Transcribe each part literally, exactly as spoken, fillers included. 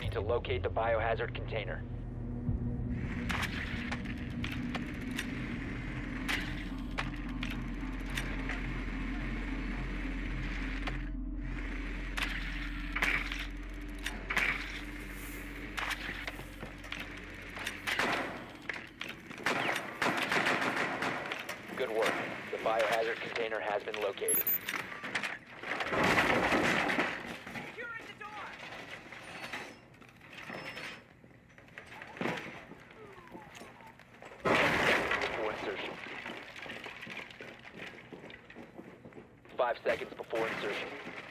need to locate the biohazard container. Good work. The biohazard container has been located. Securing the door! Before insertion. Five seconds before insertion.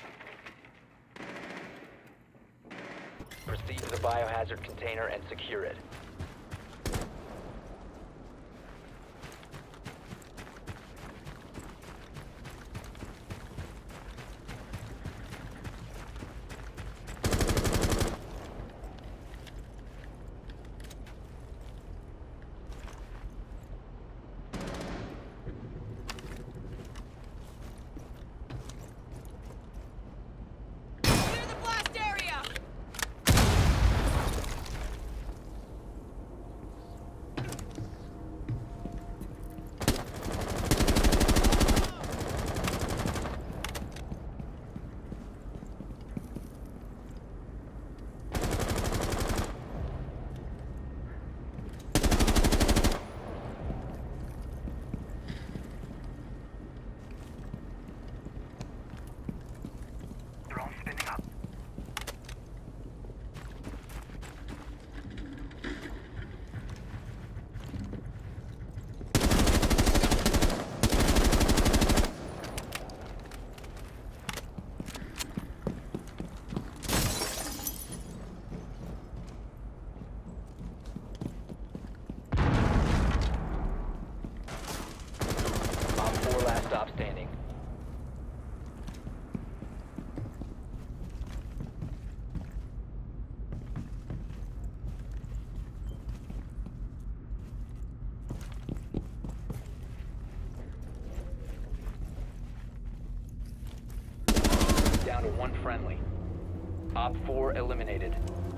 Proceed to the biohazard container and secure it. Clear the blast area! Drone spinning up. Op four last stop standing. Down to one friendly. Op four eliminated.